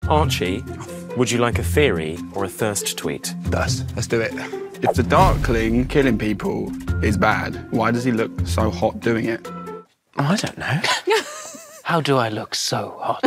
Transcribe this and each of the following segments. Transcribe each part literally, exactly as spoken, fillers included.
Archie, would you like a theory or a thirst tweet? Thirst. Let's do it. If the Darkling killing people is bad, why does he look so hot doing it? Oh, I don't know. How do I look so hot?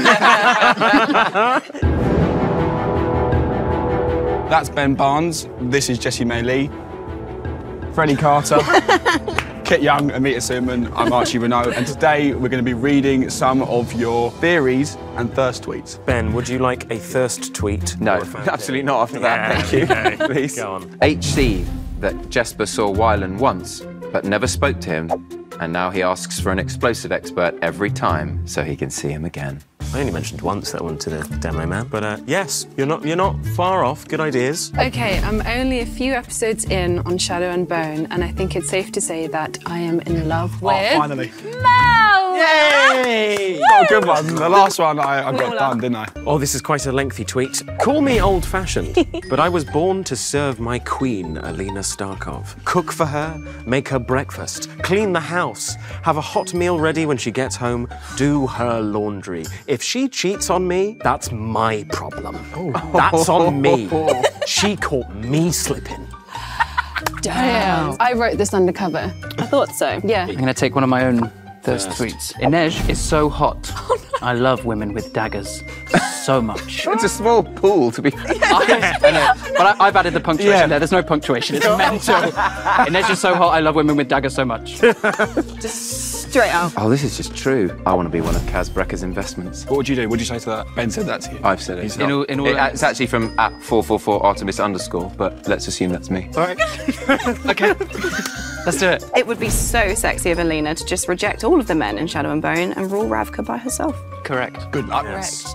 That's Ben Barnes. This is Jessie Mei Li. Freddy Carter. Kit Young, Amita Suman. I'm Archie Renaux, and today we're going to be reading some of your theories and thirst tweets. Ben, would you like a thirst tweet? No, absolutely not after that, thank you. Okay. Please. Go on. H C, that Jesper saw Wylan once, but never spoke to him, and now he asks for an explosive expert every time so he can see him again. I only mentioned once that one to the demo man, but uh, yes, you're not you're not far off. Good ideas. Okay, I'm only a few episodes in on Shadow and Bone, and I think it's safe to say that I am in love with... Oh, finally. Mal! Yay! Got a good one. The last one I, I got done, didn't I? Oh, this is quite a lengthy tweet. Call me old-fashioned, but I was born to serve my queen, Alina Starkov. Cook for her, make her breakfast, clean the house, have a hot meal ready when she gets home, do her laundry. If she cheats on me, that's my problem. Oh. That's on me. She caught me slipping. Damn. I wrote this undercover. I thought so. Yeah. I'm going to take one of my own thirst tweets. Inej is so hot. Oh, no. I love women with daggers so much. It's a small pool, to be fair. I, I know, but I, I've added the punctuation Yeah. there. There's no punctuation. It's mental. Inej is so hot. I love women with daggers so much. Just straight out. Oh, this is just true. I want to be one of Kaz Brekker's investments. What would you do? What would you say to that? Ben said that to you. I've said it. He's In all, in all It, it's actually from at four four four Artemis underscore, but let's assume that's me. All right. Okay. Let's do it. It would be so sexy of Alina to just reject all of the men in Shadow and Bone and rule Ravka by herself. Correct. Good luck. Yes.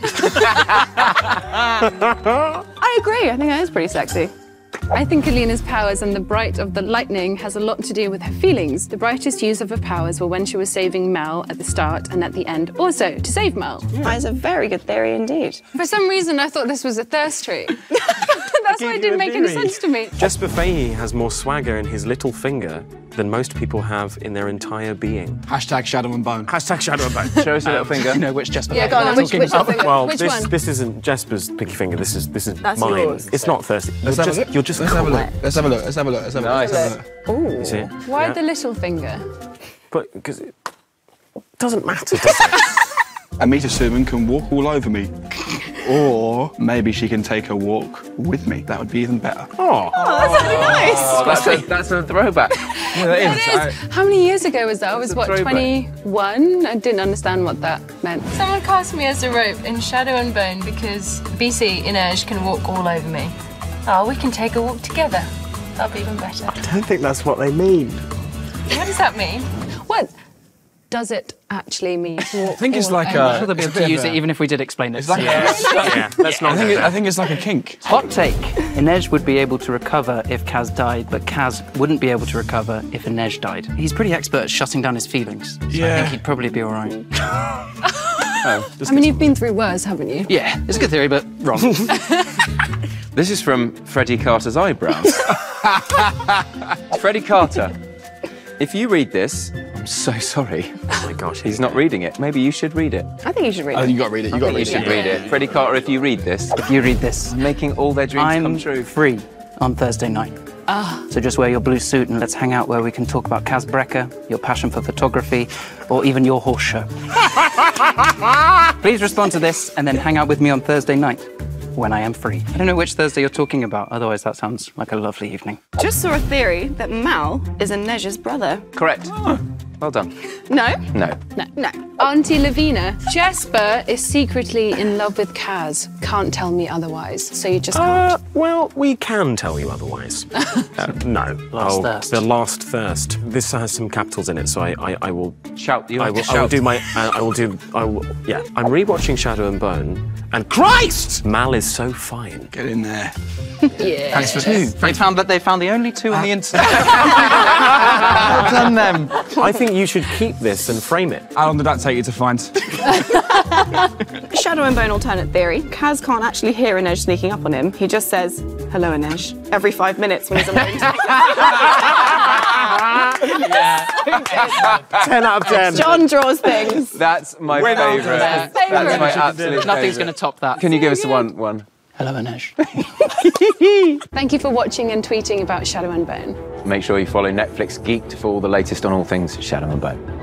I agree. I think that is pretty sexy. I think Alina's powers and the bright of the lightning has a lot to do with her feelings. The brightest use of her powers were when she was saving Mal at the start and at the end also to save Mal. That is a very good theory indeed. For some reason, I thought this was a thirst treat. That's why it didn't make any sense to me. Jesper Fahey has more swagger in his little finger than most people have in their entire being. Hashtag Shadow and Bone. Hashtag Shadow and Bone. Show us a little finger. You know which Jesper Yeah, Fahey go on, I'm which, talking which, about. finger? Well, which this one? this isn't Jesper's pinky finger. This is this is That's mine. yours. It's not thirsty. Let's you're have just, a look. You're just Let's have a look. cool. Let's have a look. Let's have a look. Let's have a look. Nice. Let's have a look. You see it? Why Yeah. the little finger? But because it doesn't matter, does it? Amita Suman can walk all over me. Or maybe she can take a walk with me. That would be even better. Oh. That's really nice. Oh, that's, a, that's a throwback. Yeah, that It is. How many years ago was that? I was, a what, throwback. twenty-one? I didn't understand what that meant. Someone cast me as a rope in Shadow and Bone because B C Inej can walk all over me. Oh, we can take a walk together. That'll be even better. I don't think that's what they mean. What does that mean? What does it actually mean? I think it's like I'm a- sure they'll be able to use it even if we did explain it. It's like Yeah, yeah. Let's not. I think, go it, I there. think it's like a kink. Hot take. Inej would be able to recover if Kaz died, but Kaz wouldn't be able to recover if Inej died. He's pretty expert at shutting down his feelings. So I Yeah. think he'd probably be all right. I mean, you've been through worse, haven't you? Yeah, it's a good theory, but wrong. This is from Freddy Carter's eyebrows. Freddy Carter, if you read this, I'm so sorry. Oh my gosh. He's not reading it. Maybe you should read it. I think you should read Oh, it. you got to read it. You got to You read should it. read it. Freddie Carter, if you read this, If you read this, making all their dreams I'm come true. free on Thursday night. Ah. So just wear your blue suit and let's hang out where we can talk about Kaz Brekker, your passion for photography, or even your horse show. Please respond to this and then hang out with me on Thursday night when I am free. I don't know which Thursday you're talking about, otherwise that sounds like a lovely evening. Just saw a theory that Mal is Inej's brother. Correct. Well done. No? No. No. No. Auntie Lavina, Jesper is secretly in love with Kaz. Can't tell me otherwise, so you just can't. Uh, well, we can tell you otherwise. uh, no. Last Oh, thirst. The last thirst. This has some capitals in it, so I, I, I will. Shout. You I have will, to I will shout. do my. Uh, I will do. I will. Yeah. I'm rewatching Shadow and Bone, and Christ, Mal is so fine. Get in there. Yeah. Thanks for two. They found that they found the only two on the internet. Well done, them. I think you should keep this and frame it. How long did that take you to find? Shadow and Bone alternate theory. Kaz can't actually hear Inej sneaking up on him. He just says, hello, Inej, every five minutes when he's alone. ten out of ten. John draws things. That's my Winner. favourite. Yeah. That's my absolute Nothing's favourite. going to top that. Can you give us one? One. Hello, Inej. Thank you for watching and tweeting about Shadow and Bone. Make sure you follow Netflix Geeked for all the latest on all things Shadow and Bone.